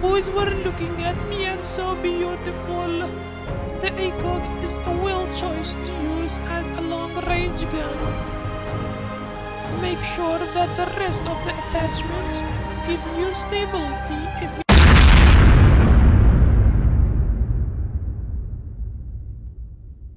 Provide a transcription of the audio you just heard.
boys were looking at me and so beautiful. The ACOG is a well choice to use as a long-range gun. Make sure that the rest of the attachments give you stability if